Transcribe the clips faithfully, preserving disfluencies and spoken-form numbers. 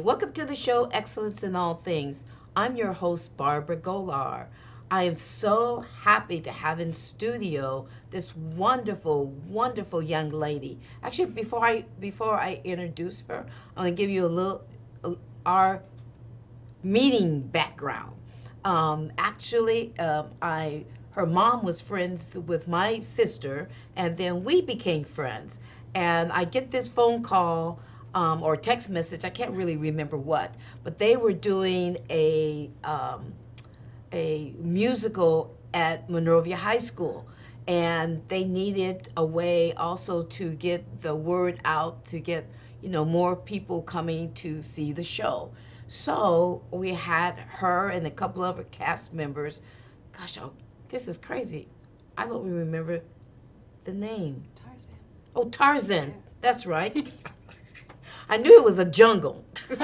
welcome to the show, Excellence in All Things. I'm your host, Barbara Gholar. I am so happy to have in studio this wonderful, wonderful young lady. Actually, before I before I introduce her, I'm going to give you a little uh, our meeting background. Um, actually, um, I her mom was friends with my sister, and then we became friends. And I get this phone call um, or text message. I can't really remember what, but they were doing a um, a musical at Monrovia High School, and they needed a way also to get the word out, to get, you know, more people coming to see the show. So we had her and a couple of her cast members. Gosh, oh, this is crazy. I don't remember the name. Tarzan. Oh, Tarzan. Yeah. That's right. I knew it was a jungle.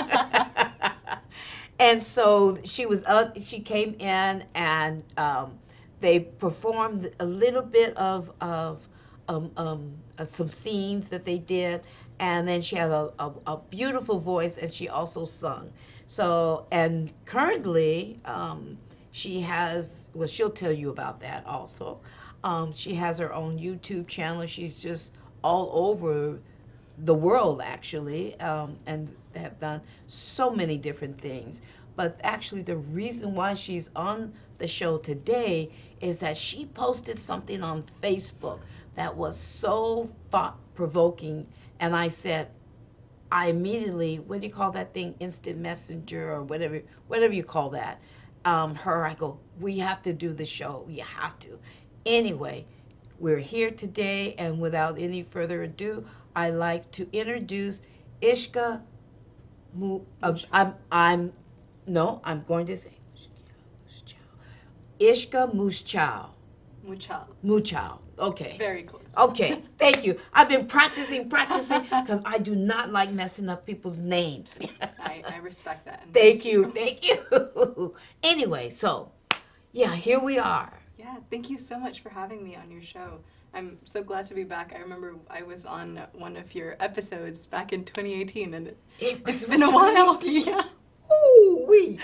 And so she was up, she came in, and um, they performed a little bit of, of um, um, uh, some scenes that they did, and then she had a, a, a beautiful voice, and she also sung. So, and currently, um, she has, well, she'll tell you about that also. Um, she has her own YouTube channel. She's just all over the world, actually, um, and have done so many different things. But actually, the reason why she's on the show today is that she posted something on Facebook that was so thought-provoking, and I said, I immediately, what do you call that thing, instant messenger or whatever, whatever you call that, um, her, I go, we have to do the show, you have to. Anyway, we're here today, and without any further ado, I like to introduce Ishika Mu, uh, I'm, I'm, no, I'm going to say, Ishika Muchhal. Muchhal. Muchhal, okay. Very close. Okay, thank you. I've been practicing, practicing, because I do not like messing up people's names. I, I respect that. Thank you, thank you. Anyway, so, yeah, here we are. Yeah, thank you so much for having me on your show. I'm so glad to be back. I remember I was on one of your episodes back in twenty eighteen, and it, it it's been a while. Yeah. Ooh, wee.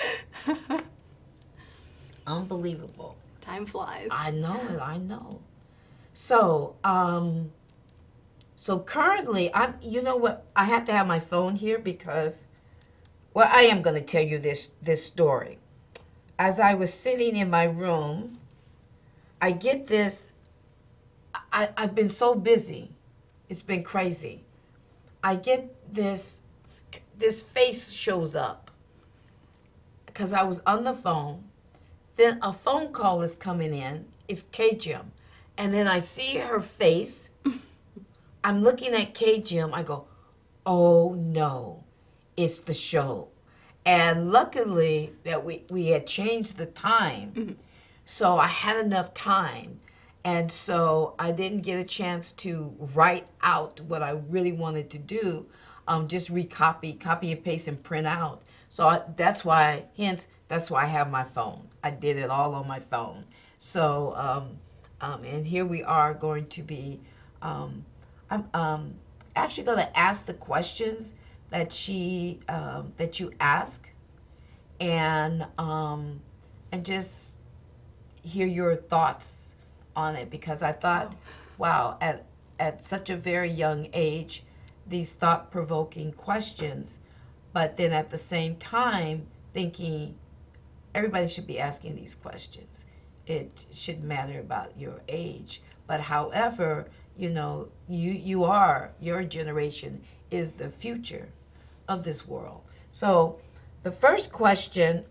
Unbelievable. Time flies. I know it, I know. So, um, so currently, I'm, you know what, I have to have my phone here because, well, I am going to tell you this, this story. As I was sitting in my room, I get this, I, I've been so busy. It's been crazy. I get this, this face shows up because I was on the phone. Then a phone call is coming in. It's K G E M. And then I see her face. I'm looking at K G E M. I go, oh, no, it's the show. And luckily that we, we had changed the time. Mm-hmm. So I had enough time. And so I didn't get a chance to write out what I really wanted to do. Um, just recopy, copy and paste and print out. So I, that's why, hence, that's why I have my phone. I did it all on my phone. So, um, um, and here we are going to be, um, I'm um, actually going to ask the questions that she, um, that you ask, and um, and just hear your thoughts on it, because I thought, wow, at at such a very young age, these thought-provoking questions, but then at the same time thinking everybody should be asking these questions. It shouldn't matter about your age. But however, you know, you you are, your generation is the future of this world. So the first question,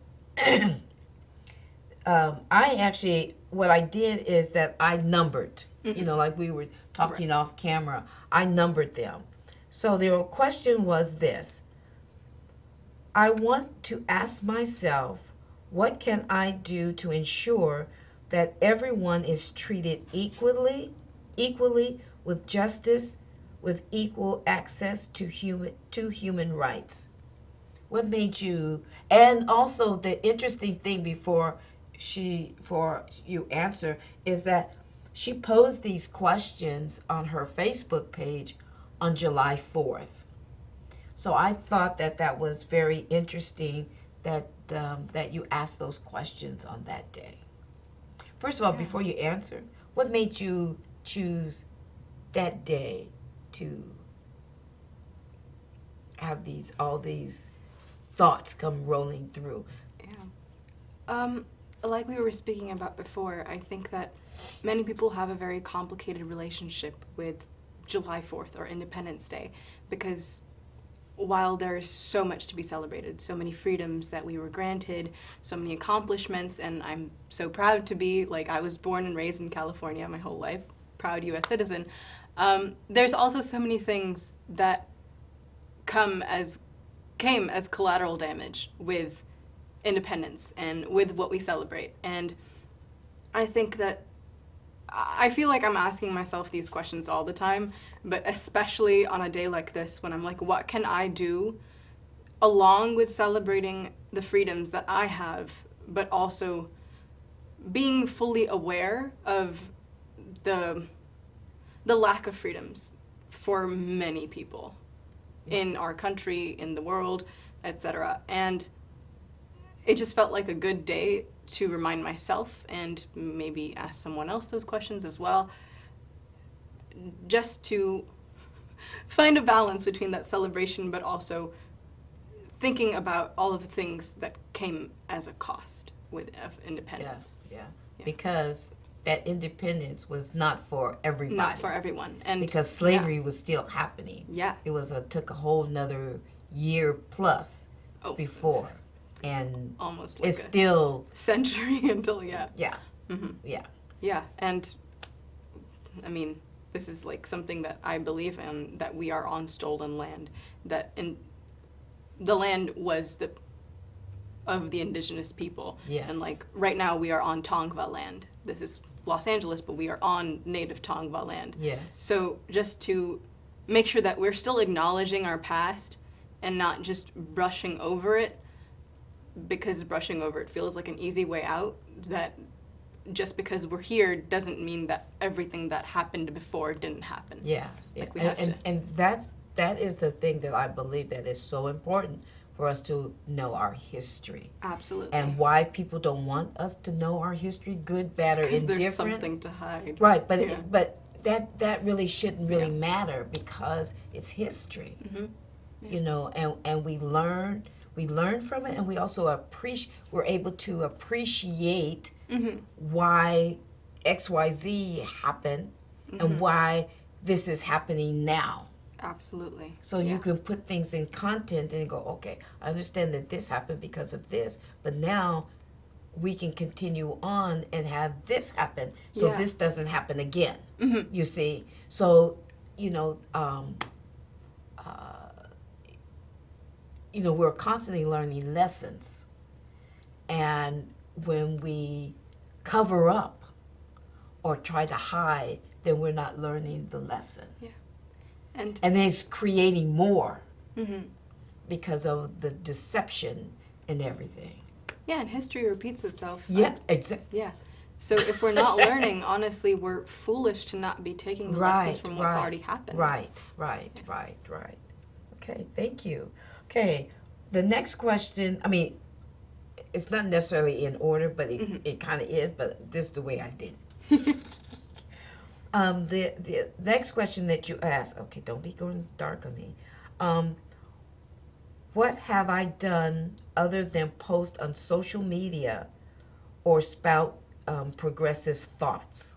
um, I actually, what I did is that I numbered, mm-hmm. you know, like we were talking right. off camera, I numbered them. So the question was this: I want to ask myself, what can I do to ensure that everyone is treated equally, equally with justice, with equal access to human to human rights? What made you? And also the interesting thing before she for you answer is that she posed these questions on her Facebook page on July fourth. So I thought that that was very interesting that um, that you asked those questions on that day. First of all, Yeah. before you answer, what made you choose that day to have these all these thoughts come rolling through? Yeah. Um, like we were speaking about before, I think that many people have a very complicated relationship with July fourth or Independence Day, because while there's so much to be celebrated, so many freedoms that we were granted, so many accomplishments, and I'm so proud to be, like, I was born and raised in California my whole life, proud U S citizen, um, there's also so many things that come as, came as collateral damage with independence and with what we celebrate. And I think that I feel like I'm asking myself these questions all the time, but especially on a day like this when I'm like, what can I do along with celebrating the freedoms that I have, but also being fully aware of the the lack of freedoms for many people in our country, in the world, et cetera. And it just felt like a good day to remind myself and maybe ask someone else those questions as well, just to find a balance between that celebration but also thinking about all of the things that came as a cost with of independence. Yeah, yeah. Yeah. Because that independence was not for everybody. Not for everyone. And because slavery yeah. was still happening. Yeah. It was a, took a whole nother year plus oh, before. And almost like it's a still century until yeah yeah mm-hmm. yeah yeah and I mean, this is like something that I believe in, that we are on stolen land, that in the land was the of the indigenous people. Yes. And like right now we are on Tongva land. This is Los Angeles, but we are on native Tongva land. Yes. So just to make sure that we're still acknowledging our past and not just brushing over it, because brushing over it feels like an easy way out, that just because we're here doesn't mean that everything that happened before didn't happen. Yeah, yeah. Like we and, have and, to. and that's that is the thing that I believe that is so important for us to know our history. Absolutely. And why people don't want us to know our history, good, bad, or because indifferent. there's something to hide. Right, but Yeah. it, but that that really shouldn't really Yeah. matter, because it's history. Mm-hmm. Yeah. You know, and and we learn we learn from it, and we also appreciate we're able to appreciate Mm-hmm. why X Y Z happened Mm-hmm. and why this is happening now. Absolutely. So Yeah. you can put things in content and go, okay, I understand that this happened because of this, but now we can continue on and have this happen, so Yeah. this doesn't happen again. Mm-hmm. You see, so you know, um, uh, you know, we're constantly learning lessons, and when we cover up or try to hide, then we're not learning the lesson. Yeah. And And then it's creating more mm-hmm. because of the deception and everything. yeah, and history repeats itself. Yeah, I- exactly. yeah. So if we're not learning, honestly, we're foolish to not be taking the Right, lessons from what's right, already happened. Right, right, right, right. Okay, thank you. Okay, the next question, I mean, it's not necessarily in order, but it, Mhm. it kind of is, but this is the way I did it. um, the, the next question that you asked, okay, don't be going dark on me. Um, what have I done other than post on social media or spout um, progressive thoughts?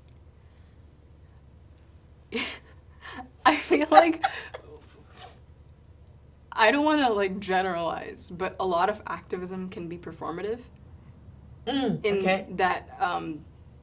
I feel like I don't want to like generalize, but a lot of activism can be performative. Mm, In okay. that, um,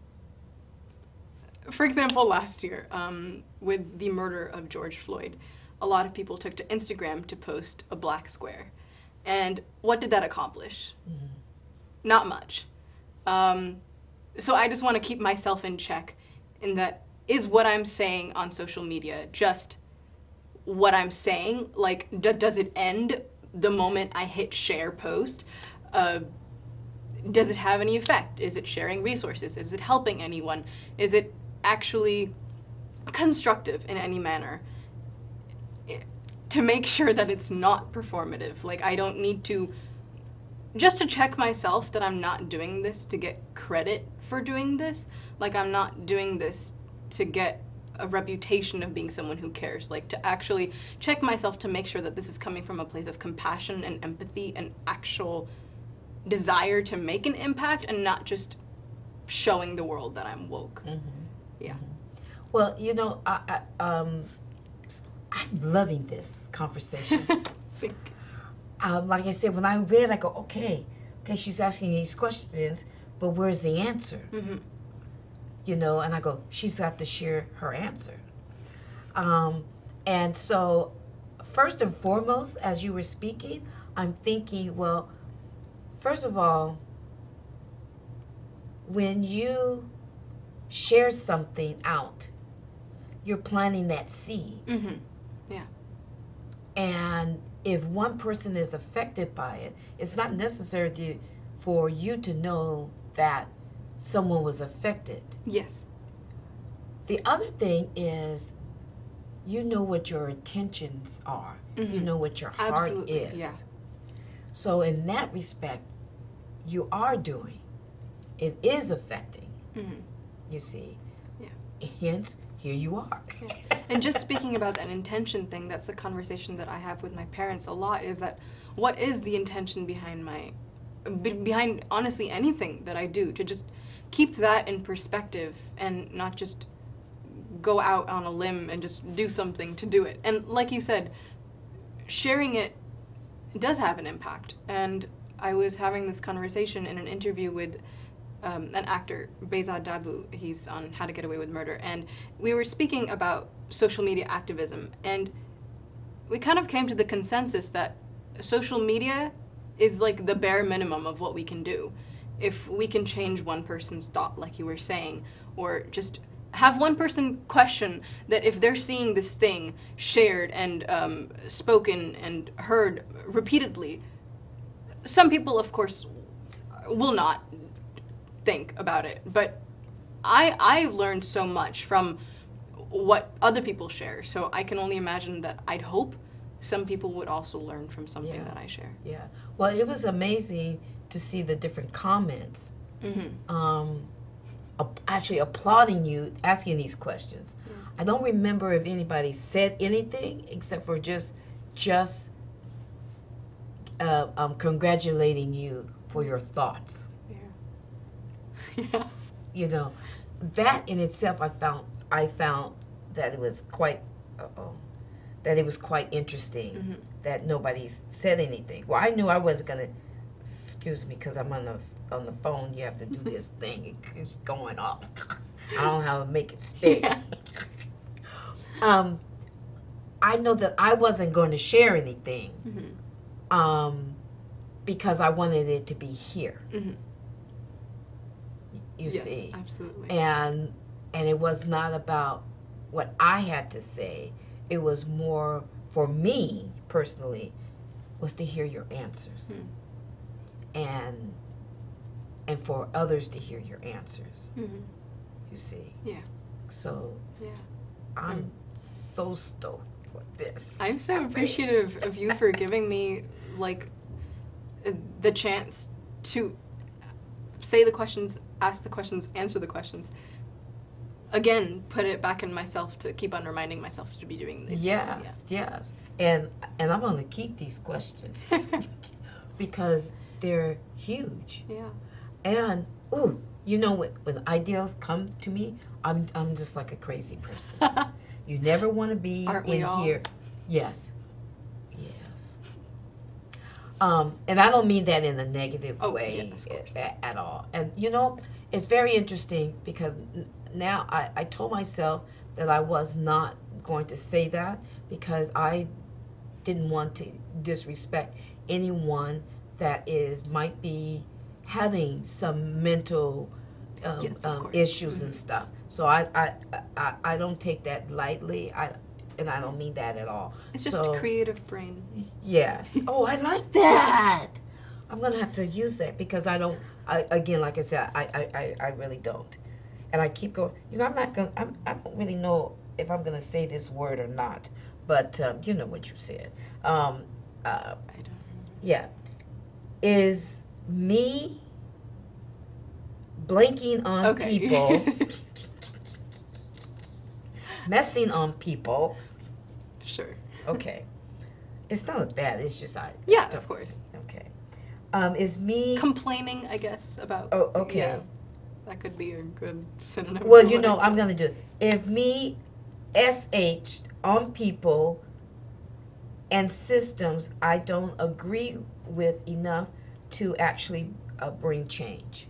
for example, last year um, with the murder of George Floyd, a lot of people took to Instagram to post a black square, and what did that accomplish? Mhm. Not much. Um, so I just want to keep myself in check in that, is what I'm saying on social media just what I'm saying? Like, d- does it end the moment I hit share post? Uh, does it have any effect? Is it sharing resources? Is it helping anyone? Is it actually constructive in any manner? It, to make sure that it's not performative. Like, I don't need to, just to check myself that I'm not doing this to get credit for doing this. Like, I'm not doing this to get a reputation of being someone who cares. Like, to actually check myself to make sure that this is coming from a place of compassion and empathy and actual desire to make an impact, and not just showing the world that I'm woke. Mm-hmm. Yeah. Well, you know, I, I, um, I'm loving this conversation. um, like I said, when I read, I go, okay, okay, she's asking these questions, but where's the answer? Mm-hmm. You know, and I go, she's got to share her answer. Um, and so, first and foremost, as you were speaking, I'm thinking, well, first of all, when you share something out, you're planting that seed. Mm-hmm. Yeah. And if one person is affected by it, it's not necessary to, for you to know that someone was affected. Yes. The other thing is, you know what your intentions are. Mm-hmm. You know what your heart Absolutely, is. yeah. So in that respect, you are doing. It is affecting, Mm-hmm. you see. Yeah. Hence, here you are. Yeah. And just speaking about that intention thing, that's a conversation that I have with my parents a lot, is that what is the intention behind my, be, behind honestly anything that I do, to just keep that in perspective and not just go out on a limb and just do something to do it. And like you said, sharing it does have an impact. And I was having this conversation in an interview with um, an actor, Behzad Dabu. He's on How to Get Away with Murder. And we were speaking about social media activism. And we kind of came to the consensus that social media is like the bare minimum of what we can do. If we can change one person's thought, like you were saying, or just have one person question that if they're seeing this thing shared and um, spoken and heard repeatedly, some people, of course, will not think about it. But I I learned so much from what other people share. So I can only imagine that I'd hope some people would also learn from something Yeah. that I share. Yeah. Well, it was amazing to see the different comments. Mm-hmm. Um, ap- actually applauding you asking these questions. Yeah. I don't remember if anybody said anything except for just just uh, um, congratulating you for your thoughts. Yeah. Yeah. You know, that in itself, I found I found that it was quite uh-oh, that it was quite interesting. Mm-hmm. That nobody said anything. Well, I knew I wasn't gonna. Excuse me, because I'm on the on the phone. You have to do this thing. It keeps going up. I don't know how to make it stay. Yeah. um, I know that I wasn't going to share anything. Mm-hmm. Um, because I wanted it to be here. Mm-hmm. You yes, see, absolutely. and and it was not about what I had to say. It was more for me personally, was to hear your answers, Mm. and and for others to hear your answers. Mm-hmm. You see, Yeah. so Yeah. I'm so stoked for this. I'm so appreciative of you for giving me, like, uh, the chance to say the questions, ask the questions, answer the questions. Again, put it back in myself to keep on reminding myself to be doing these Yes, things. yes, and and I'm gonna keep these questions because they're huge. Yeah. And ooh, you know what? When ideas come to me, I'm I'm just like a crazy person. Yeah. You never want to be Aren't we in all? here. Yes, yes. Um, and I don't mean that in a negative Oh, way yeah, of course. at, at all. And you know, it's very interesting because n- now I, I told myself that I was not going to say that because I didn't want to disrespect anyone that is might be having some mental um, Yes, of um, course. issues Mhm. and stuff. So I, I I I don't take that lightly. I and I don't mean that at all. It's just so, creative brain. Yes. Oh, I like that. I'm gonna have to use that because I don't. I again, like I said, I I, I, I really don't. And I keep going. You know, I'm not gonna. I'm, I don't really know if I'm gonna say this word or not. but um, you know what you said. Um, uh, I don't remember. yeah. Is me blanking on Okay. people, messing on people. Sure. Okay. It's not bad. It's just I. Yeah, don't- of course. Okay. Um, is me. Complaining, I guess, about. Oh, okay. Yeah, that could be a good synonym. Well, for you what know, I I'm said. gonna do it. If me S H on people and systems I don't agree with enough to actually uh, bring change.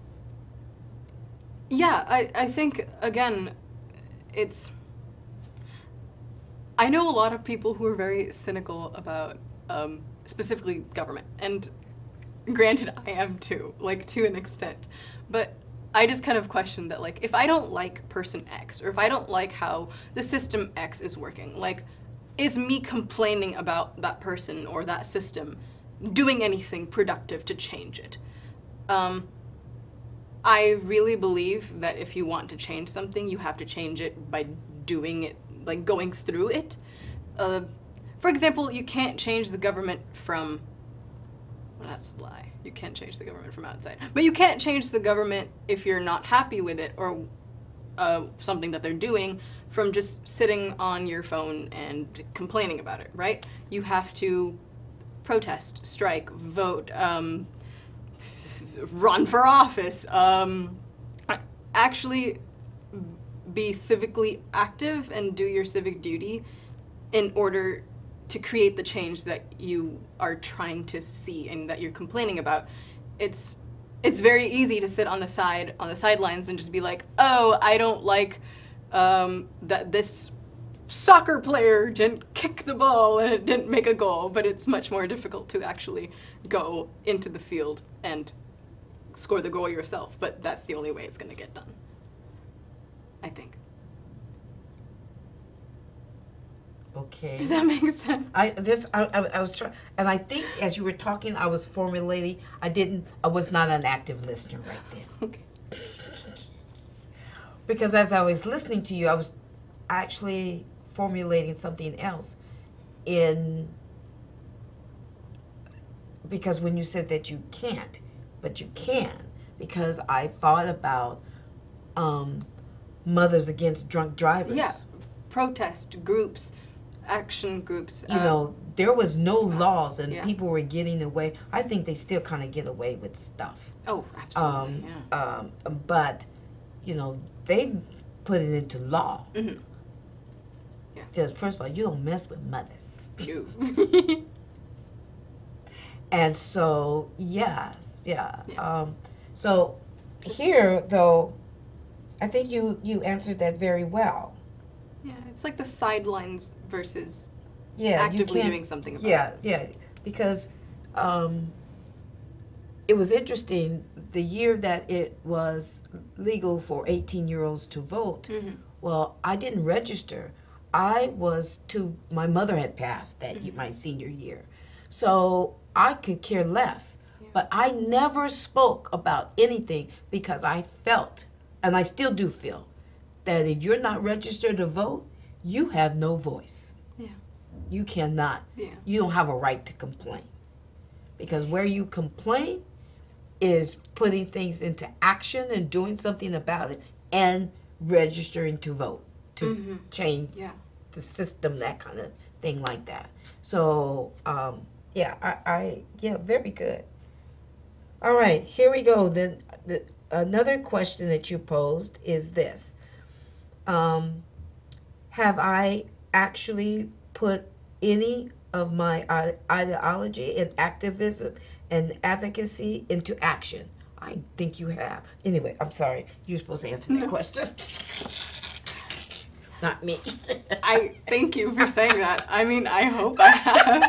Yeah, I, I think, again, it's. I know a lot of people who are very cynical about um, specifically government, and granted, I am too, like, to an extent. But I just kind of question that, like, if I don't like person X, or if I don't like how the system X is working, like, is me complaining about that person or that system doing anything productive to change it? Um, I really believe that if you want to change something, you have to change it by doing it, like going through it. Uh, for example, you can't change the government from, well, that's a lie. You can't change the government from outside. But you can't change the government if you're not happy with it or uh, something that they're doing from just sitting on your phone and complaining about it, right? You have to protest, strike, vote, um, run for office, um, actually be civically active and do your civic duty in order to create the change that you are trying to see and that you're complaining about. It's it's very easy to sit on the side on the sidelines and just be like, oh, I don't like um, that this soccer player didn't kick the ball and it didn't make a goal, but it's much more difficult to actually go into the field and score the goal yourself. But that's the only way it's going to get done, I think. Okay. Does that make sense? I this I, I, I was trying, and I think as you were talking, I was formulating. I didn't. I was not an active listener right then. Okay. Because as I was listening to you, I was actually formulating something else. In because when you said that you can't, but you can, because I thought about um, mothers against drunk drivers. Yeah. Protest groups, action groups. You uh, know, there was no laws, and yeah. people were getting away. I think they still kind of get away with stuff. Oh, absolutely. Um, yeah. um, but, you know, they put it into law. Mm-hmm. Just, first of all, you don't mess with mothers. No. And so, yes, yeah. Yeah. Um, so here, though, I think you, you answered that very well. Yeah, it's like the sidelines versus Yeah, actively you can't, doing something about yeah, it. yeah, because um, it was interesting. The year that it was legal for eighteen-year-olds to vote, Mm-hmm. well, I didn't register. I was too. My mother had passed that Mm-hmm. year, my senior year, so I could care less. Yeah. But I never spoke about anything because I felt, and I still do feel, that if you're not registered to vote, you have no voice. Yeah. You cannot. Yeah. You don't have a right to complain. Because where you complain is putting things into action and doing something about it and registering to vote, to Mm-hmm. change Yeah. the system, that kind of thing like that. So, um, yeah, I, I, yeah, very good. All right, here we go. Then the, another question that you posed is this. Um, have I actually put any of my i- ideology and activism and advocacy into action? I think you have. Anyway, I'm sorry. You're supposed to answer that question. Not me. I thank you for saying that. I mean, I hope I have.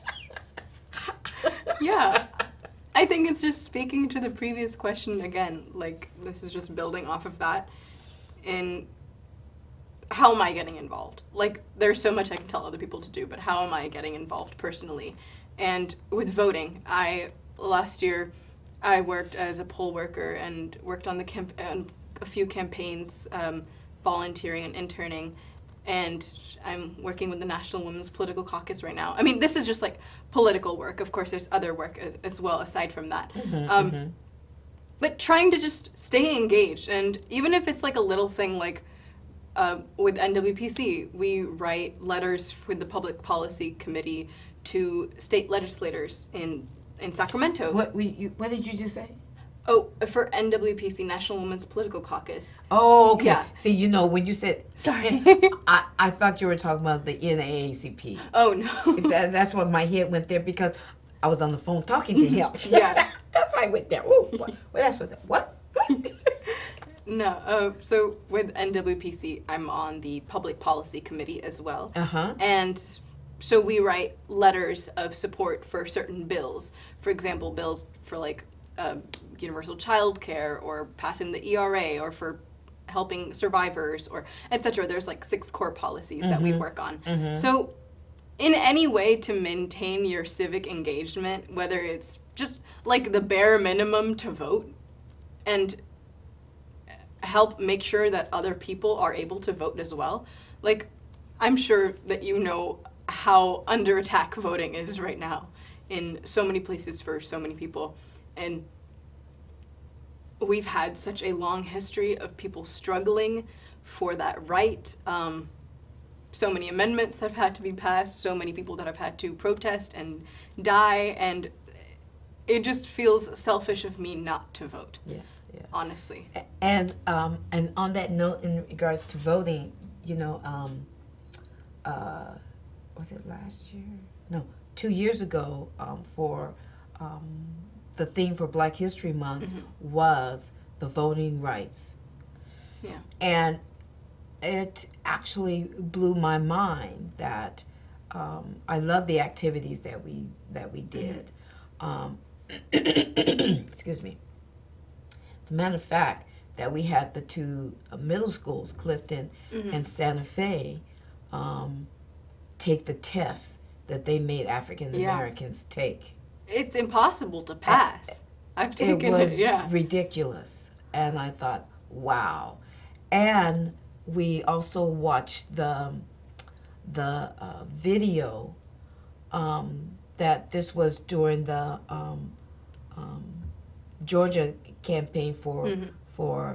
Yeah. I think it's just speaking to the previous question again. Like, this is just building off of that. In how am I getting involved? Like, there's so much I can tell other people to do, but how am I getting involved personally? And with voting, I, last year, I worked as a poll worker and worked on the camp- on a few campaigns, um, volunteering and interning. and I'm working with the National Women's Political Caucus right now. I mean, this is just like political work. Of course, there's other work as, as well aside from that. Mm-hmm, um, mm-hmm. But trying to just stay engaged, and even if it's like a little thing like uh, with N W P C, we write letters with the Public Policy Committee to state legislators in, in Sacramento. What, we, you, what did you just say? Oh, for N W P C, National Women's Political Caucus. Oh, okay. Yeah. See, you know, when you said, Sorry. I, I thought you were talking about the N double A C P. Oh, no. That, that's what my head went there because I was on the phone talking to him. Yeah. That's why I went there. Ooh, what? Well, that's what's that. What? What? No, uh, so with N W P C, I'm on the Public Policy Committee as well. Uh-huh. And so we write letters of support for certain bills. For example, bills for like uh, universal child care or passing the E R A or for helping survivors or et cetera. There's like six core policies mm-hmm. that we work on. Mm-hmm. So in any way to maintain your civic engagement, whether it's just like the bare minimum to vote and help make sure that other people are able to vote as well. Like, I'm sure that you know how under attack voting is right now in so many places for so many people. And we've had such a long history of people struggling for that right. Um, so many amendments that have had to be passed, so many people that have had to protest and die, and it just feels selfish of me not to vote. Yeah. Yeah. Honestly. And um, and on that note, in regards to voting, you know, um, uh, was it last year? No, two years ago, um, for um, the theme for Black History Month mm-hmm. was the voting rights. Yeah. And it actually blew my mind that um, I love the activities that we that we did. Mm-hmm. Um, excuse me. As a matter of fact, that we had the two uh, middle schools, Clifton mm-hmm. and Santa Fe, um, take the tests that they made African Americans yeah. take. It's impossible to pass. Uh, I've taken it. was it, yeah. ridiculous. And I thought, wow. And we also watched the, the uh, video um, that this was during the um, um, Georgia campaign for mm-hmm. for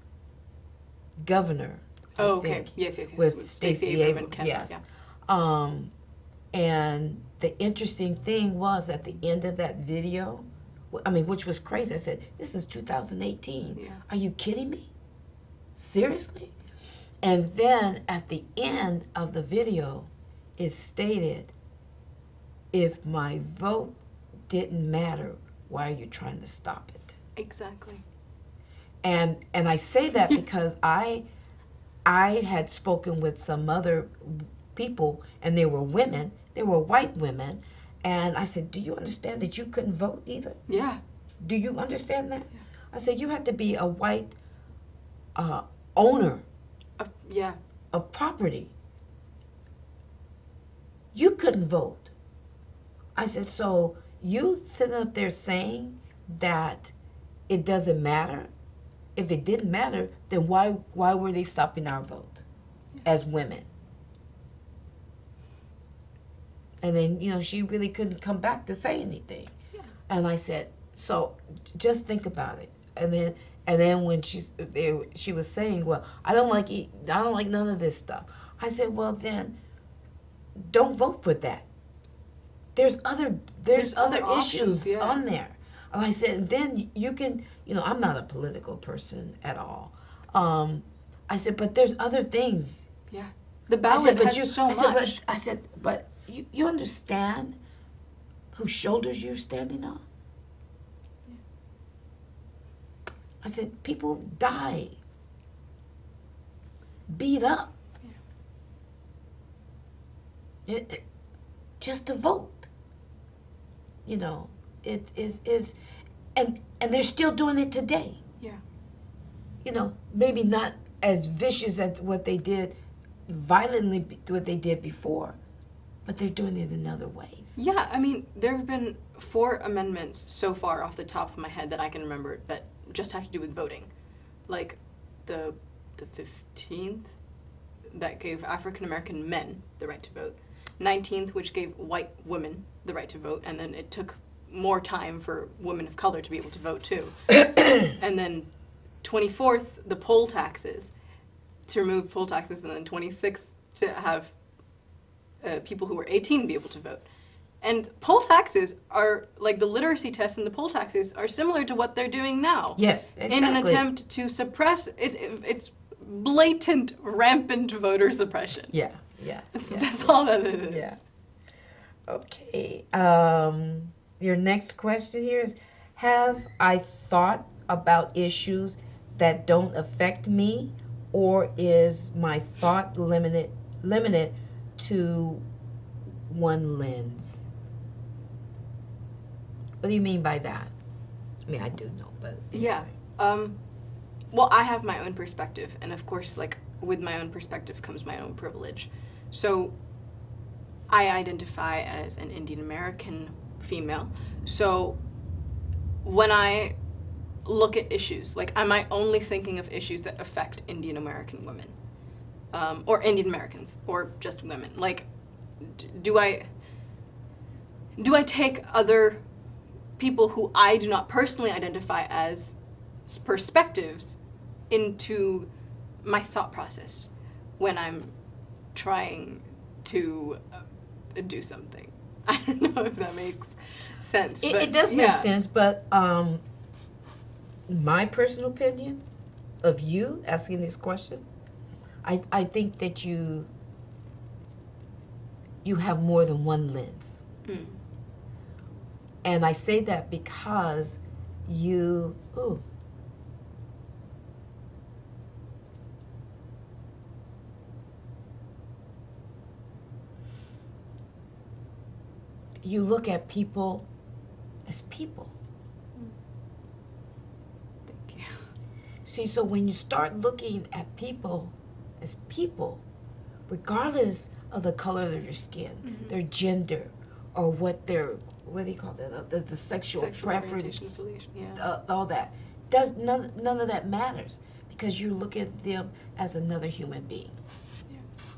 governor. I oh, okay. think, yes, yes, yes. With Stacey Abrams, Kemp, yes. Yeah. Um, and the interesting thing was at the end of that video, I mean, which was crazy. I said, "This is two thousand eighteen. Yeah. Are you kidding me? Seriously?" And then at the end of the video, it stated, "If my vote didn't matter, why are you trying to stop it?" Exactly. And and I say that because I I had spoken with some other people, and they were women, they were white women, and I said, "Do you understand that you couldn't vote either?" Yeah. Do you understand that? Yeah. I said, "You had to be a white uh, owner uh, yeah. of property. You couldn't vote." I said, "So you sitting up there saying that it doesn't matter? If it didn't matter, then why why were they stopping our vote yeah. as women?" And then, you know, she really couldn't come back to say anything. Yeah. And I said, "So just think about it." And then and then when she's they, she was saying, "Well, I don't like eat, I don't like none of this stuff." I said, "Well, then don't vote for that. There's other there's, there's other, other issues yeah. on there." And I said, "Then you can, you know, I'm not a political person at all." Um, I said, "But there's other things." Yeah, the ballot I said, but has you, so I much. Said, but, I said, "But you, you understand whose shoulders you're standing on?" Yeah. I said, "People die, beat up, yeah. it, it, just to vote. You know." It is is, and and they're still doing it today. Yeah. You know, maybe not as vicious as what they did, violently what they did before, but they're doing it in other ways. Yeah, I mean, there have been four amendments so far off the top of my head that I can remember that just have to do with voting, like the the fifteenth that gave African American men the right to vote, nineteenth, which gave white women the right to vote, and then it took more time for women of color to be able to vote too. And then twenty-fourth, the poll taxes, to remove poll taxes, and then twenty-sixth, to have uh, people who were eighteen be able to vote. And poll taxes are, like the literacy tests and the poll taxes are similar to what they're doing now. Yes, exactly. In an attempt to suppress, it's, it's blatant, rampant voter suppression. Yeah, yeah. That's, yeah, that's yeah. all that it is. Yeah. Okay. Um, your next question here is, have I thought about issues that don't affect me, or is my thought limited limited to one lens? What do you mean by that? I mean, I do know, but Yeah. Um, well, I have my own perspective, and of course, like, with my own perspective comes my own privilege. So, I identify as an Indian American female. So, when I look at issues, like, am I only thinking of issues that affect Indian American women? Um, or Indian Americans, or just women? Like, d- do I, do I take other people who I do not personally identify as perspectives into my thought process when I'm trying to uh, do something? I don't know if that makes sense. it, but it does make yeah. sense. But um, my personal opinion of you asking this question, I I think that you you have more than one lens. Mm. And I say that because you, ooh. You look at people as people. Thank you. See, so when you start looking at people as people, regardless of the color of their skin, Mhm. their gender, or what their, what do you call that, the, the sexual, Sexual preference, orientation, yeah. uh, all that, does none, none of that matters, because you look at them as another human being. Yeah.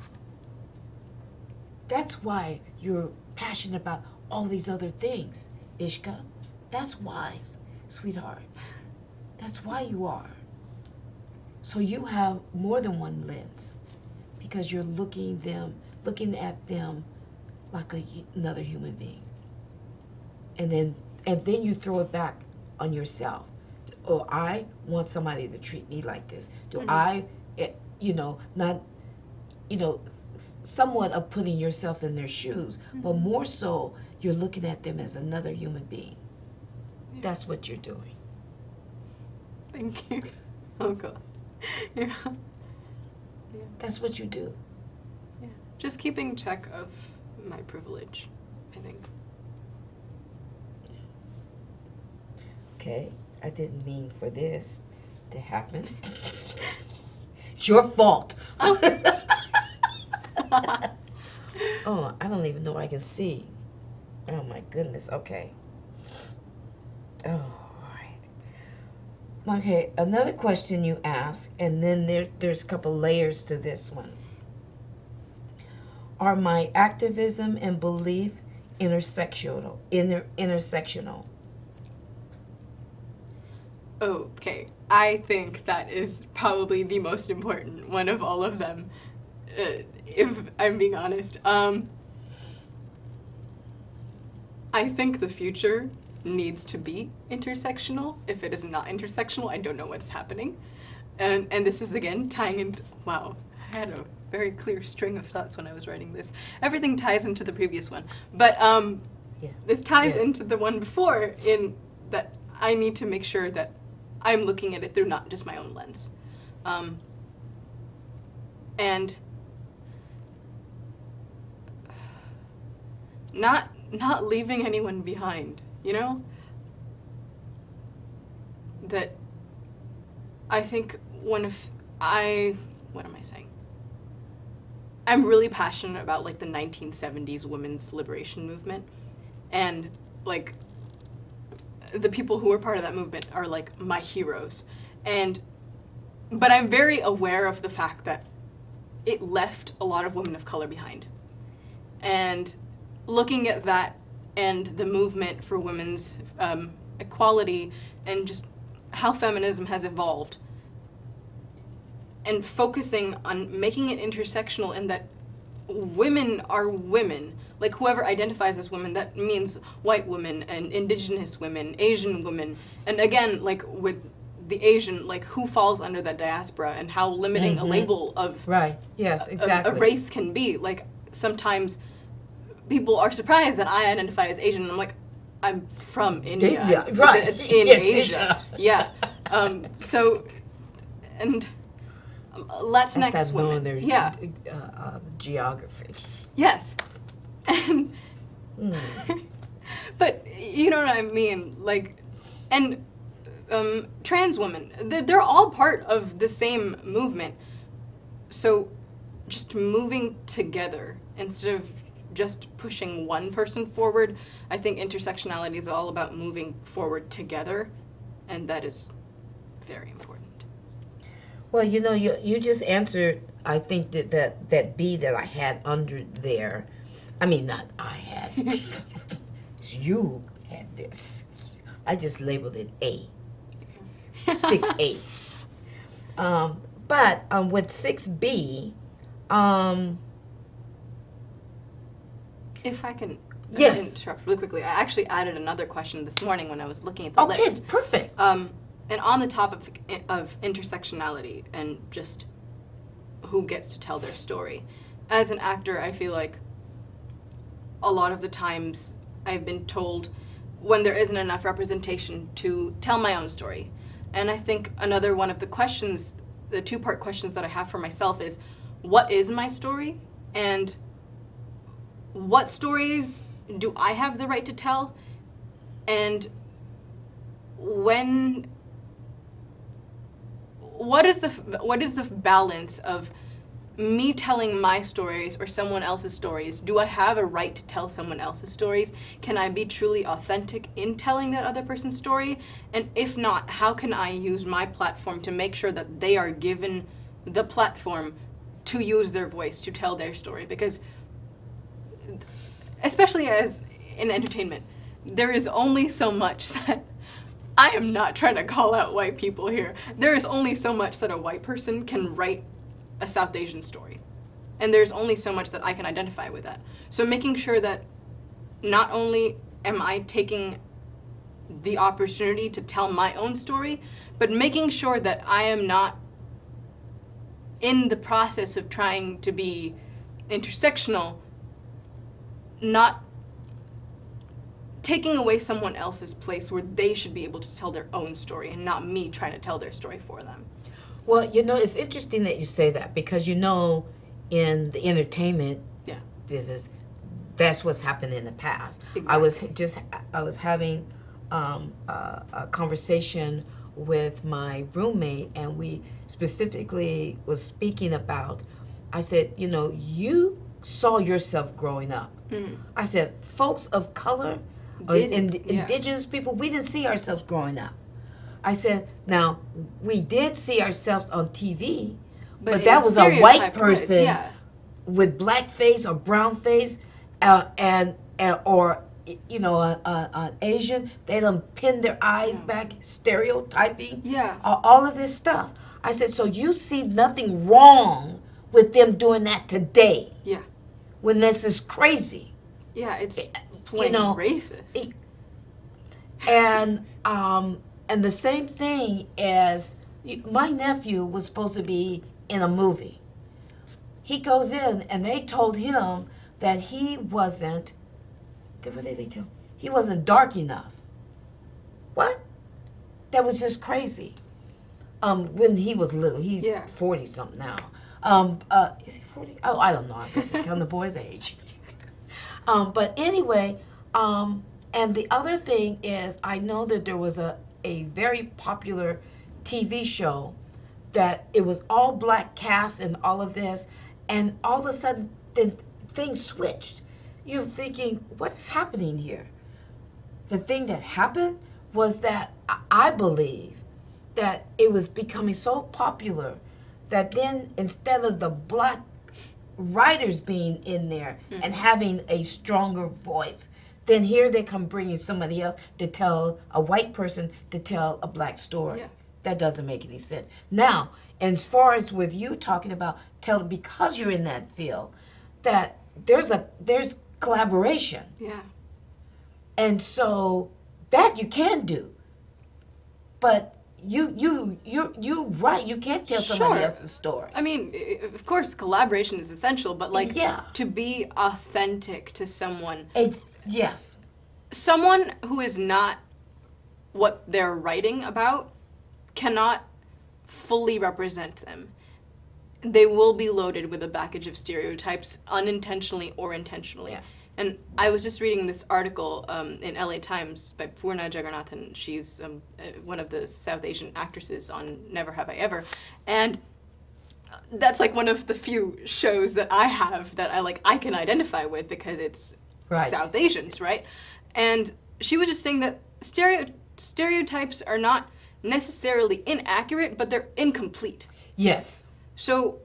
That's why you're passionate about all these other things, Ishka. That's why, sweetheart. That's why you are. So you have more than one lens, because you're looking them, looking at them like a, another human being. And then, and then you throw it back on yourself. Oh, I want somebody to treat me like this. Do Mhm. I, eh, you know, not, you know, s- somewhat of putting yourself in their shoes, but more so, you're looking at them as another human being. Yeah. That's what you're doing. Thank you. Oh God. Yeah. Yeah. That's what you do. Yeah. Just keeping check of my privilege, I think. Okay, I didn't mean for this to happen. It's your fault. Oh, I don't even know I can see. Oh my goodness, okay. Oh, all right. Okay, another question you ask, and then there, there's a couple layers to this one. Are my activism and belief intersectional? Inter, intersectional? Okay, I think that is probably the most important one of all of them, uh, if I'm being honest. Um, I think the future needs to be intersectional. If it is not intersectional, I don't know what's happening. And, and this is, again, tying into, wow, I had a very clear string of thoughts when I was writing this. Everything ties into the previous one. But um, Yeah. this ties Yeah. into the one before, in that I need to make sure that I'm looking at it through not just my own lens. Um, and not not leaving anyone behind, you know? That I think one of I what am I saying? I'm really passionate about like the nineteen seventies women's liberation movement, and like the people who were part of that movement are like my heroes. And but I'm very aware of the fact that it left a lot of women of color behind. And looking at that and the movement for women's um, equality and just how feminism has evolved, and focusing on making it intersectional in that women are women. Like, whoever identifies as women, that means white women and indigenous women, Asian women. And again, like with the Asian, like who falls under that diaspora and how limiting mm-hmm. a label of right. Yes, exactly. a, a race can be. Like, sometimes people are surprised that I identify as Asian, and I'm like, I'm from India. Yeah, right. It's in Asia. Yeah. Um, so, and Latinx That's women. Their, yeah. Uh, uh, geography. Yes. And mm. but you know what I mean, like, and um, trans women, they're, they're all part of the same movement. So just moving together instead of just pushing one person forward. I think intersectionality is all about moving forward together, and that is very important. Well, you know, you you just answered, I think, that that, that B that I had under there. I mean, not I had. You had this. I just labeled it A. six A. Um, but um, with six B, um, if I can yes. interrupt really quickly, I actually added another question this morning when I was looking at the okay, list. Okay, perfect. Um, and on the topic of, of intersectionality and just who gets to tell their story. As an actor, I feel like a lot of the times I've been told when there isn't enough representation to tell my own story. And I think another one of the questions, the two-part questions that I have for myself is, what is my story? And what stories do I have the right to tell? And when, what is the, what is the balance of me telling my stories or someone else's stories? Do I have a right to tell someone else's stories? Can I be truly authentic in telling that other person's story? And if not, how can I use my platform to make sure that they are given the platform to use their voice, to tell their story? Because, especially as in entertainment, there is only so much that, I am not trying to call out white people here, there is only so much that a white person can write a South Asian story. And there's only so much that I can identify with that. So making sure that not only am I taking the opportunity to tell my own story, but making sure that I am not in the process of trying to be intersectional, not taking away someone else's place where they should be able to tell their own story and not me trying to tell their story for them. Well, you know, it's interesting that you say that, because, you know, in the entertainment yeah. business, that's what's happened in the past. Exactly. I was just, I was having um, a, a conversation with my roommate, and we specifically was speaking about, I said, you know, you saw yourself growing up. Mm. I said, folks of color, or in, yeah. indigenous people, we didn't see ourselves growing up. I said, now, we did see ourselves on T V, but, but that was a white person yeah. with black face or brown face, uh, and, and or, you know, an Asian. They done pin their eyes yeah. back, stereotyping, yeah. uh, all of this stuff. I said, so you see nothing wrong with them doing that today? Yeah. When this is crazy. Yeah, it's plain you know, racist. It, and, um... And the same thing as, my nephew was supposed to be in a movie. He goes in and they told him that he wasn't, what did they tell him? He wasn't dark enough. What? That was just crazy. Um, when he was little, he's yeah. forty something now. Um, uh, is he forty? Oh, I don't know. I'm counting the boy's age. um, but anyway, um, and the other thing is, I know that there was a, a very popular T V show that it was all black cast and all of this, and all of a sudden then things switched. You're thinking, what is happening here? The thing that happened was that I believe that it was becoming so popular that then instead of the black writers being in there Mm-hmm. and having a stronger voice. Then here they come bringing somebody else to tell a white person to tell a black story. Yeah. That doesn't make any sense. Now, as far as with you talking about tell because you're in that field, that there's a there's collaboration, Yeah. and so that you can do. But you you you you right. You can't tell somebody Sure. else's story. I mean, i- of course, collaboration is essential, but like Yeah. to be authentic to someone, It's yes. someone who is not what they're writing about cannot fully represent them. They will be loaded with a package of stereotypes, unintentionally or intentionally. Yeah. And I was just reading this article um, in L A Times by Poorna Jagannathan. She's um, uh, one of the South Asian actresses on Never Have I Ever. And that's like one of the few shows that I have that I like I can identify with because it's Right. South Asians, right? And she was just saying that stereo stereotypes are not necessarily inaccurate, but they're incomplete. Yes. So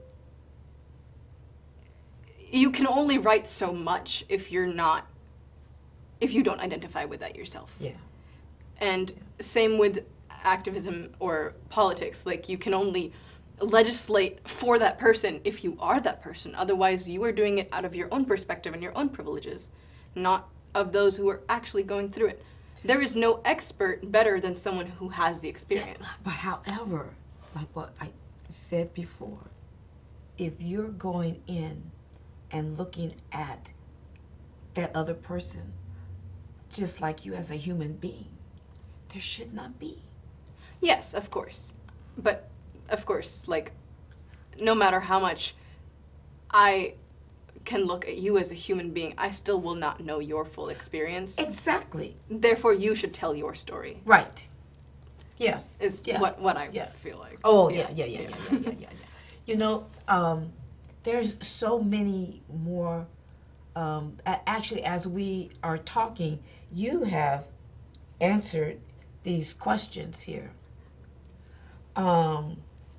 you can only write so much if you're not if you don't identify with that yourself. Yeah. And same with activism or politics. Like, you can only legislate for that person if you are that person. Otherwise, you are doing it out of your own perspective and your own privileges, not of those who are actually going through it. There is no expert better than someone who has the experience. But however, like what I said before, if you're going in and looking at that other person just like you as a human being, there should not be. Yes, of course. But, of course, like, no matter how much I can look at you as a human being, I still will not know your full experience. Exactly. Therefore, you should tell your story. Right. Yes. Is Yeah. what, what I Yeah. feel like. Oh, yeah, yeah, yeah, yeah, yeah, yeah, yeah, yeah. You know, um, there's so many more, um, a- actually, as we are talking, you have answered these questions here. Um,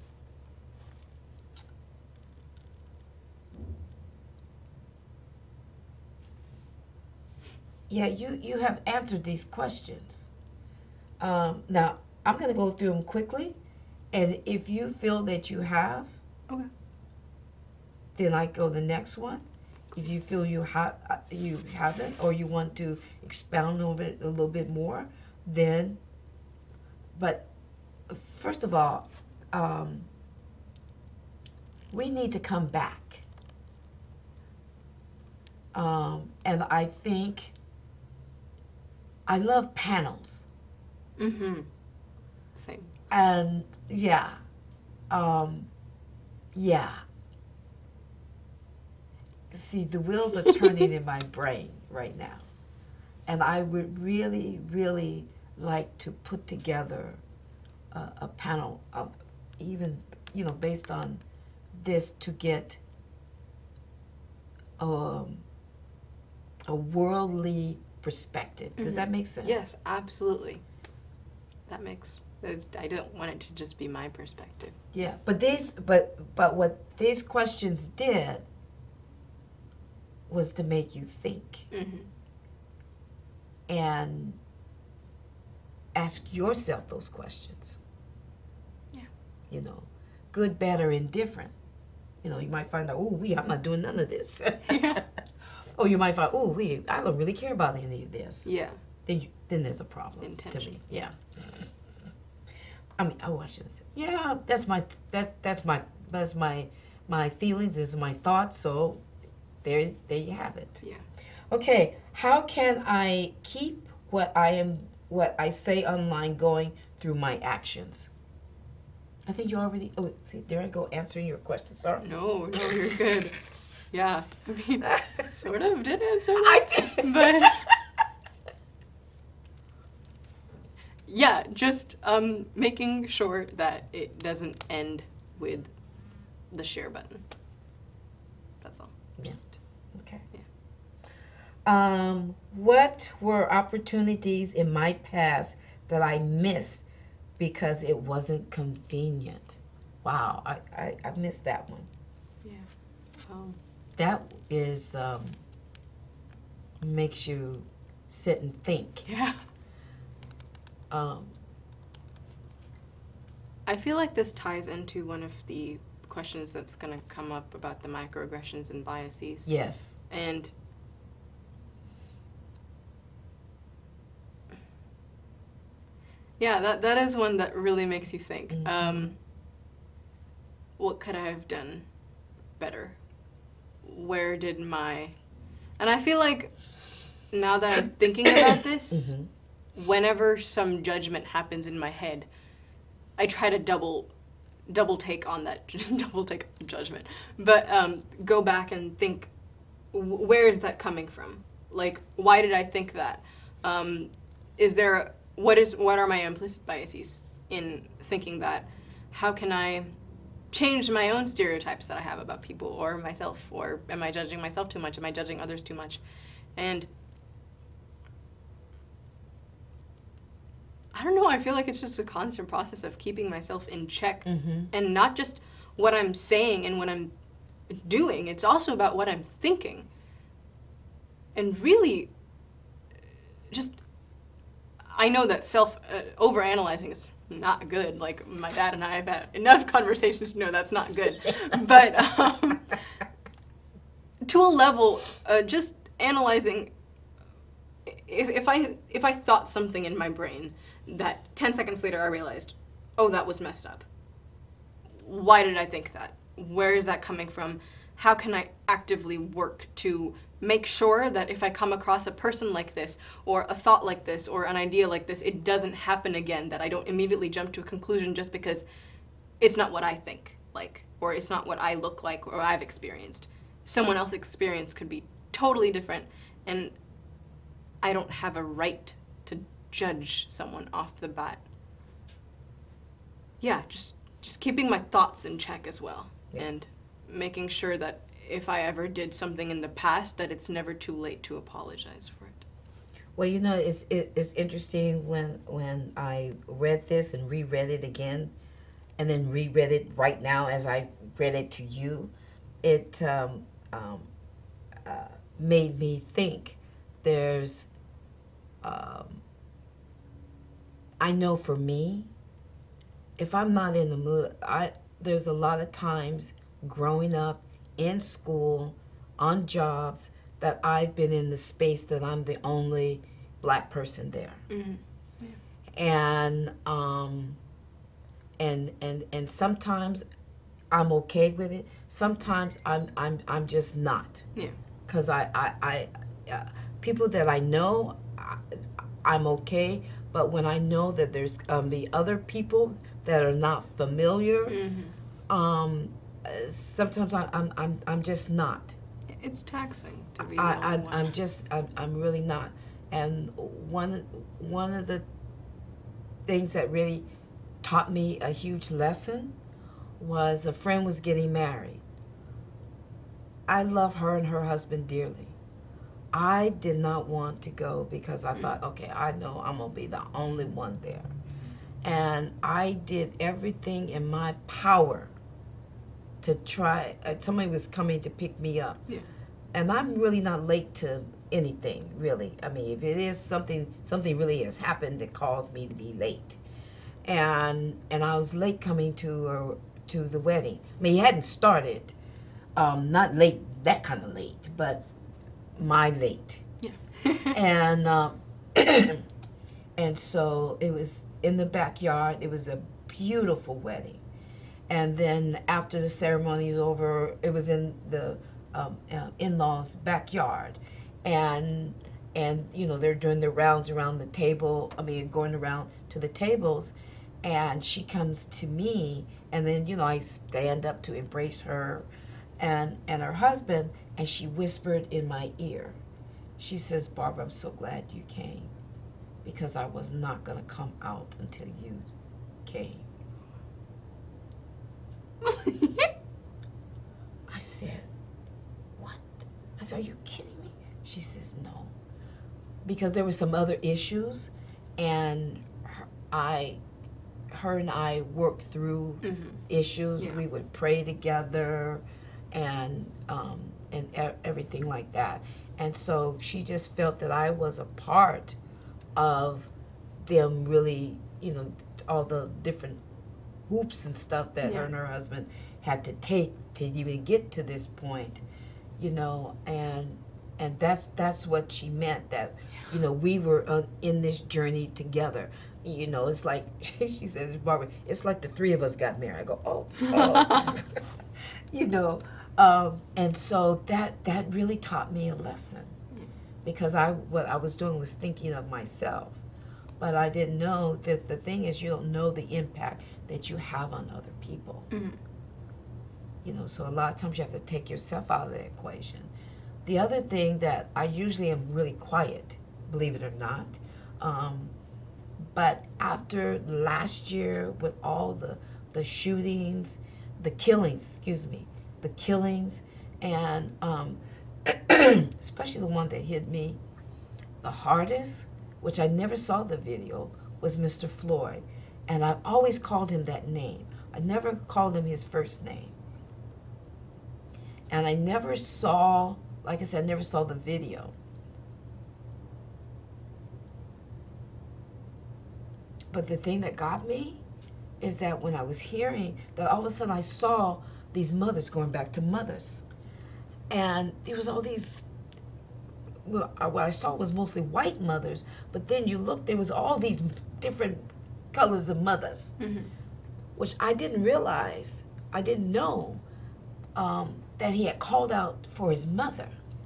yeah, you, you have answered these questions. Um, now, I'm going to go through them quickly, and if you feel that you have, Okay. then I go the next one. If you feel you have you haven't, or you want to expound over it a little bit more, then. But first of all, um, we need to come back, um, and I think I love panels. Mm-hmm. Same. And yeah, um, yeah. See, the wheels are turning in my brain right now. And I would really, really like to put together a, a panel, of even, you know, based on this to get um, a worldly perspective. Does that make sense? Yes, absolutely. That makes. I don't want it to just be my perspective. Yeah, but these, but but what these questions did was to make you think Mm-hmm. and ask yourself those questions. Yeah. You know, good, bad, or indifferent. You know, you might find out, oh, we, I'm not doing none of this. Yeah. Or you might find, oh, we, I don't really care about any of this. Yeah. Then, you, then there's a problem to Intention. me. Yeah. I mean, oh, I shouldn't say. Yeah, that's my that that's my that's my my feelings. Is my thoughts. So there, there you have it. Yeah. Okay, how can I keep what I am what I say online going through my actions? I think you already. Oh, see, there I go answering your question. Sorry. No, no, you're good. Yeah. I mean, sort of did answer I that. did. But yeah, just um, making sure that it doesn't end with the share button. That's all. Yeah. Just Okay. Yeah. Um, what were opportunities in my past that I missed because it wasn't convenient? Wow, I, I, I missed that one. yeah. Um, that is, um, makes you sit and think. Yeah. Um, I feel like this ties into one of the questions that's going to come up about the microaggressions and biases. yes. And yeah, that that is one that really makes you think. Mhm. Um, what could I have done better? Where did my... And I feel like now that I'm thinking about this, Mhm. whenever some judgment happens in my head, I try to double double take on that double take judgment, but um, go back and think, w- where is that coming from? Like, why did I think that? Um, is there what is what are my implicit biases in thinking that? How can I change my own stereotypes that I have about people or myself? Or am I judging myself too much? Am I judging others too much? And I don't know, I feel like it's just a constant process of keeping myself in check. Mhm. And not just what I'm saying and what I'm doing, it's also about what I'm thinking. And really, just, I know that self, uh, overanalyzing is not good. Like, my dad and I have had enough conversations to know that's not good. But um, to a level, uh, just analyzing, if, if I if I thought something in my brain that ten seconds later I realized, oh, that was messed up. Why did I think that? Where is that coming from? How can I actively work to make sure that if I come across a person like this, or a thought like this, or an idea like this, it doesn't happen again, that I don't immediately jump to a conclusion just because it's not what I think like, or it's not what I look like, or I've experienced. Someone else's experience could be totally different, and I don't have a right to judge someone off the bat. Yeah, just just keeping my thoughts in check as well, Yeah. and making sure that if I ever did something in the past, that it's never too late to apologize for it. Well, you know, it's it, it's interesting when when I read this and reread it again, and then reread it right now as I read it to you. It um, um, uh, made me think. There's, um, I know for me, if I'm not in the mood, I there's a lot of times growing up in school, on jobs, that I've been in the space that I'm the only black person there. Mm-hmm. Yeah. And um, and and and sometimes I'm okay with it. Sometimes I'm I'm I'm just not. Yeah. Cause I I, I uh, people that I know, I, I'm okay. But when I know that there's um the other people that are not familiar, Mm-hmm. um, uh, sometimes I, I'm I'm I'm just not. It's taxing to be I, the I only one. I'm just I'm I'm really not. And one one of the things that really taught me a huge lesson was a friend was getting married. I love her and her husband dearly. I did not want to go because I thought, okay, I know I'm gonna be the only one there. And I did everything in my power to try. Uh, somebody was coming to pick me up. Yeah. And I'm really not late to anything, really. I mean, if it is something, something really has happened that caused me to be late. And and I was late coming to uh, to the wedding. I mean, it hadn't started. Um, not late, that kind of late, but my late. Yeah. And uh, and so it was in the backyard. It was a beautiful wedding. And then after the ceremony was over, it was in the um, uh, in-laws' backyard, and and you know they're doing their rounds around the table. I mean, going around to the tables, and she comes to me, and then you know I stand up to embrace her, and and her husband, and she whispered in my ear. She says, "Barbara, I'm so glad you came, because I was not gonna come out until you came." I said, "What?" I said, "Are you kidding me?" She says, "No." Because there were some other issues, and her, I, her and I worked through Mm-hmm. issues. Yeah. We would pray together, and um, and e- everything like that. And so she just felt that I was a part of them really, you know, all the different hoops and stuff that Yeah. her and her husband had to take to even get to this point, you know, and and that's that's what she meant, that, you know, we were uh, in this journey together. You know, it's like, she said, Barbara, it's like the three of us got married. I go, oh, oh. You know, um, and so that that really taught me a lesson, because I what I was doing was thinking of myself, but I didn't know that the thing is, you don't know the impact that you have on other people. Mm-hmm. You know, so a lot of times you have to take yourself out of the equation. The other thing that I usually am really quiet, believe it or not, um, but after last year with all the, the shootings, the killings, excuse me, the killings, and um, especially the one that hit me the hardest, which I never saw the video, was Mister Floyd. And I've always called him that name. I never called him his first name. And I never saw, like I said, I never saw the video. But the thing that got me is that when I was hearing that, all of a sudden I saw these mothers going back to mothers. And there was all these, well, what I saw was mostly white mothers, but then you look, there was all these different colors of mothers, mm-hmm. which I didn't realize, I didn't know um, that he had called out for his mother.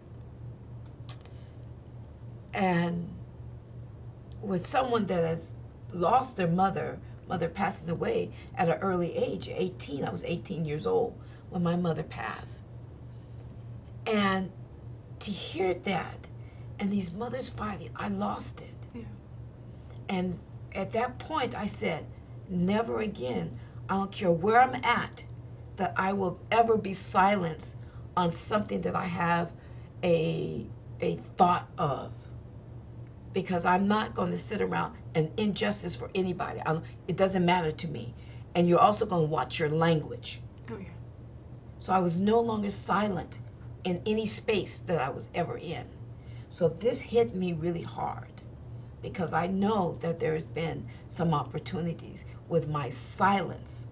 And with someone that has lost their mother, mother passing away at an early age, eighteen, I was eighteen years old when my mother passed. And to hear that, and these mothers fighting, I lost it. Yeah. And at that point, I said, never again, I don't care where I'm at, that I will ever be silenced on something that I have a, a thought of. Because I'm not going to sit around and injustice for anybody. I, it doesn't matter to me. And you're also going to watch your language. Oh, yeah. So I was no longer silent in any space that I was ever in. So this hit me really hard, because I know that there's been some opportunities with my silence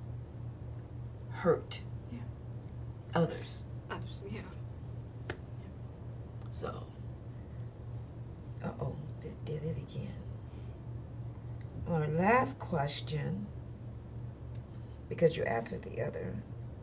hurt yeah. others. Absolutely, yeah. So, uh-oh, it did it again. Our last question, because you answered the other.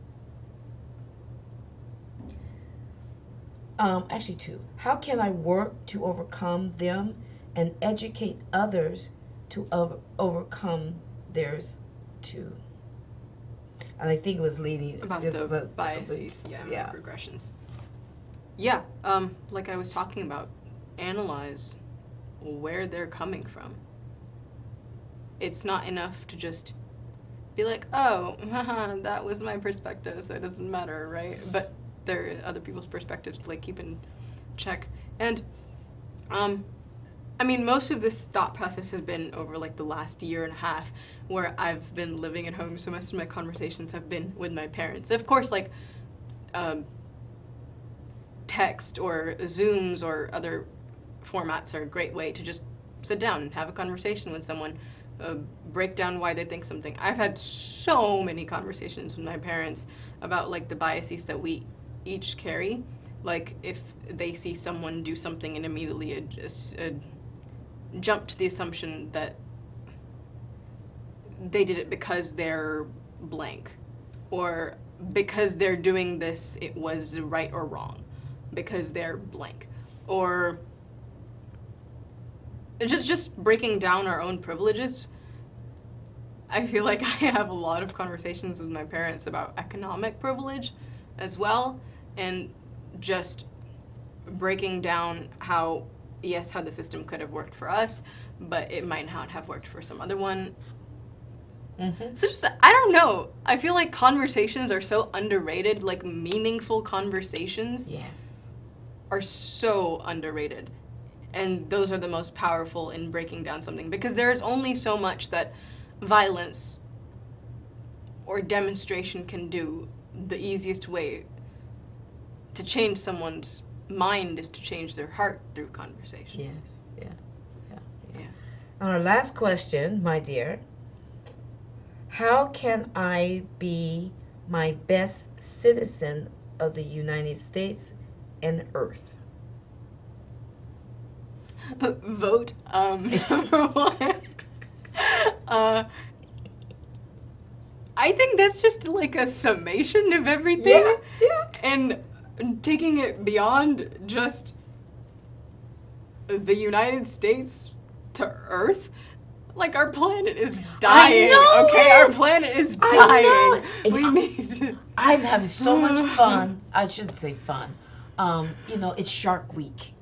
Um, actually two. How can I work to overcome them and educate others to over overcome theirs too? And I think it was leading about the, the, the biases, yeah, yeah, microaggressions. Yeah, um, like I was talking about, analyze where they're coming from. It's not enough to just be like, oh, haha, that was my perspective, so it doesn't matter, right? But there are other people's perspectives to like keep in check. And um, I mean, most of this thought process has been over like the last year and a half, where I've been living at home, so most of my conversations have been with my parents. Of course, like um, text or Zooms or other formats are a great way to just sit down and have a conversation with someone, uh, break down why they think something. I've had so many conversations with my parents about like the biases that we each carry. Like if they see someone do something and immediately a, a, a jump to the assumption that they did it because they're blank, or because they're doing this it was right or wrong, because they're blank, or just just breaking down our own privileges. I feel like I have a lot of conversations with my parents about economic privilege as well, and just breaking down how, yes, how the system could have worked for us, but it might not have worked for some other one. Mm-hmm. So just, I don't know. I feel like conversations are so underrated, like meaningful conversations. Yes. Are so underrated. And those are the most powerful in breaking down something, because there's only so much that violence or demonstration can do. The easiest way to change someone's mind is to change their heart through conversation. Yes, yeah, yeah, yeah. Yeah. And our last question, my dear. How can I be my best citizen of the United States and Earth? Vote. Um, uh, I think that's just like a summation of everything. Yeah, yeah. And taking it beyond just the United States to Earth. Like, our planet is dying, know okay? it. Our planet is I dying. know. We I- need to... I'm having so much fun. I shouldn't say fun. Um, you know, it's Shark Week.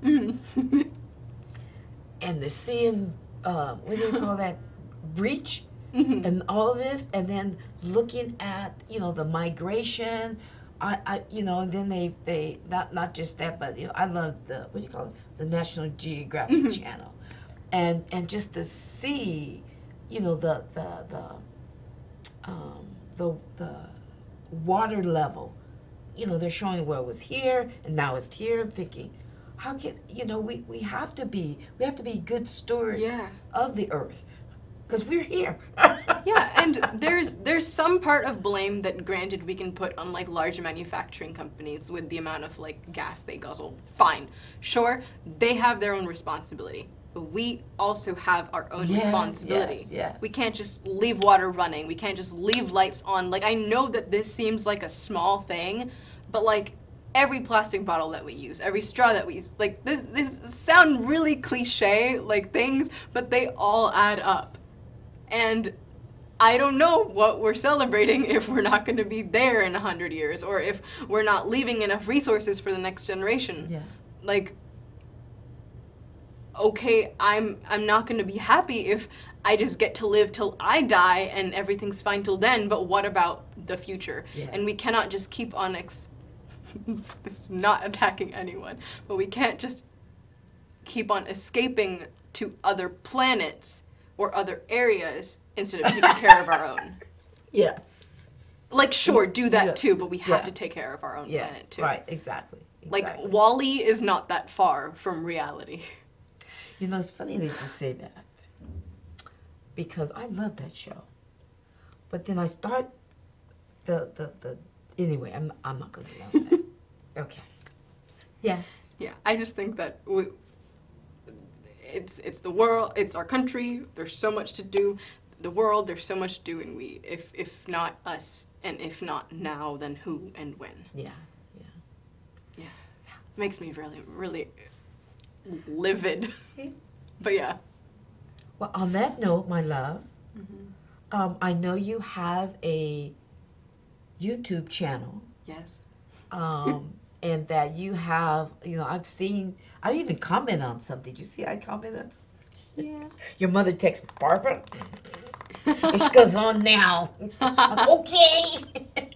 And to see him, uh, what do you call that, breach, Mhm. and all of this, and then looking at, you know, the migration, I, I you know, and then they, they not not just that, but, you know, I love the, what do you call it, the National Geographic Mhm. Channel. And and just to see, you know, the, the, the, um, the, the water level, you know, they're showing where it was here, and now it's here, I'm thinking, how can, you know, we, we have to be, we have to be good stewards Yeah. of the earth, because we're here. Yeah, and there's there's some part of blame that, granted, we can put on, like, large manufacturing companies with the amount of, like, gas they guzzle. Fine. Sure, they have their own responsibility. But we also have our own Yes, responsibility. yes, yes. We can't just leave water running. We can't just leave lights on. Like, I know that this seems like a small thing, but, like, every plastic bottle that we use, every straw that we use, like, this, this sound really cliche, like, things, but they all add up. And I don't know what we're celebrating if we're not going to be there in a hundred years, or if we're not leaving enough resources for the next generation. Yeah. Like, okay, I'm I'm not going to be happy if I just get to live till I die and everything's fine till then, but what about the future? Yeah. And we cannot just keep on ex this is not attacking anyone, but we can't just keep on escaping to other planets or other areas instead of taking care of our own. Yes. Like, sure, do that Yeah. too, but we have Yeah. to take care of our own Yes. planet too. Right. Exactly. Like, Exactly. WALL-E is not that far from reality. You know, it's funny that you say that, because I love that show. But then I start the the, the anyway. I'm I'm not going to love that. Okay. Yes. Yeah, I just think that we, it's it's the world, it's our country. There's so much to do. The world, there's so much to do, and we, if if not us, and if not now, then who and when? Yeah. Yeah. Yeah, makes me really really livid. But yeah. Well, on that note, my love, Mm-hmm. um, I know you have a YouTube channel. Yes. Um, and that you have, you know, I've seen, I even comment on something. Did you see I commented on something? Yeah. Your mother texts Barbara. It goes on now. I'm, okay.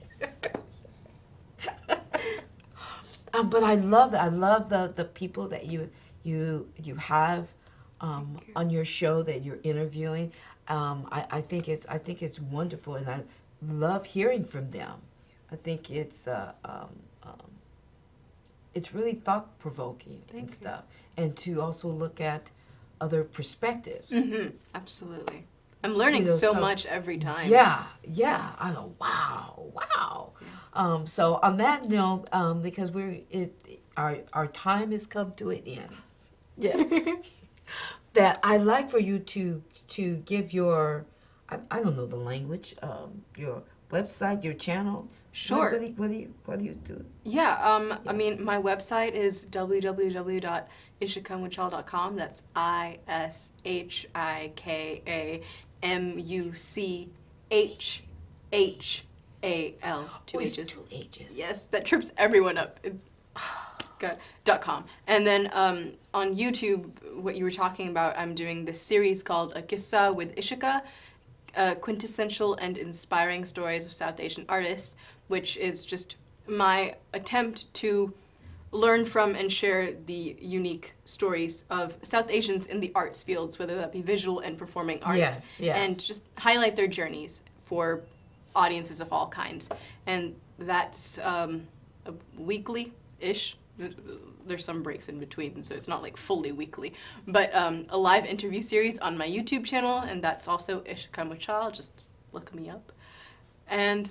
um, but I love that. I love the, the people that you you you have um, you. on your show that you're interviewing. Um, I, I think it's I think it's wonderful, and I love hearing from them. I think it's uh, um, um, it's really thought provoking Thank and you. stuff, and to also look at other perspectives. Mm-hmm. Absolutely. I'm learning You know, so, so- much every time. Yeah, yeah. I go, wow, wow. Yeah. Um, so on that note, um, because we're it, our our time has come to an end. Yes. That I'd like for you to to give your, I, I don't know the language, um, your website, your channel. Sure. What, what, do you, what do you what do you do? Yeah, um, I mean, my website is w w w dot ishika muchhal dot com. That's I S H I K A M U C H H A L. Two Oh, it's H's. two H's. Yes, that trips everyone up. It's good. Dot com. And then um, on YouTube, what you were talking about, I'm doing this series called A Kissa with Ishika, uh, quintessential and inspiring stories of South Asian artists, which is just my attempt to learn from and share the unique stories of South Asians in the arts fields, whether that be visual and performing arts, Yes, yes. and just highlight their journeys for audiences of all kinds. And that's um, a weekly ish. There's some breaks in between, so it's not like fully weekly. But um, a live interview series on my YouTube channel, and that's also Ishika Muchhal. Just look me up. And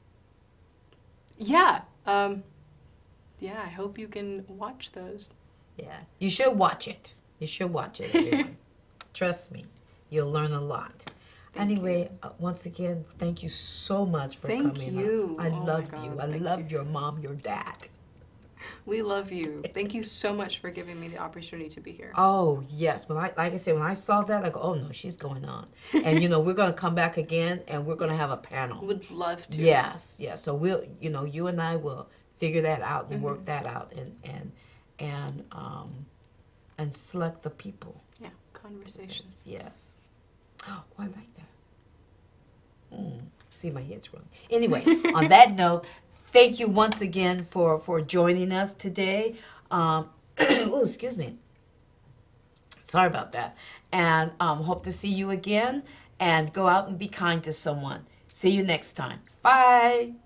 yeah, um, yeah, I hope you can watch those. Yeah, you should watch it. You should watch it, everyone. Trust me, you'll learn a lot. Thank anyway, uh, once again, thank you so much for Thank coming you. on. I Oh my love God, you. I thank love you. your mom, your dad. We love you. Thank you so much for giving me the opportunity to be here. Oh, yes. When I, like I said, when I saw that, I go, oh, no, she's going on. And, you know, we're going to come back again, and we're going to Yes. have a panel. Would love to. Yes, yes. So we'll, you know, you and I will figure that out and Mm-hmm. work that out and, and, and, um, and select the people. Yeah, conversations. Yes. Oh, I like that. Mm. See, my head's running. Anyway, on that note, thank you once again for, for joining us today. Um, oh, excuse me. Sorry about that. And um, hope to see you again. And go out and be kind to someone. See you next time. Bye.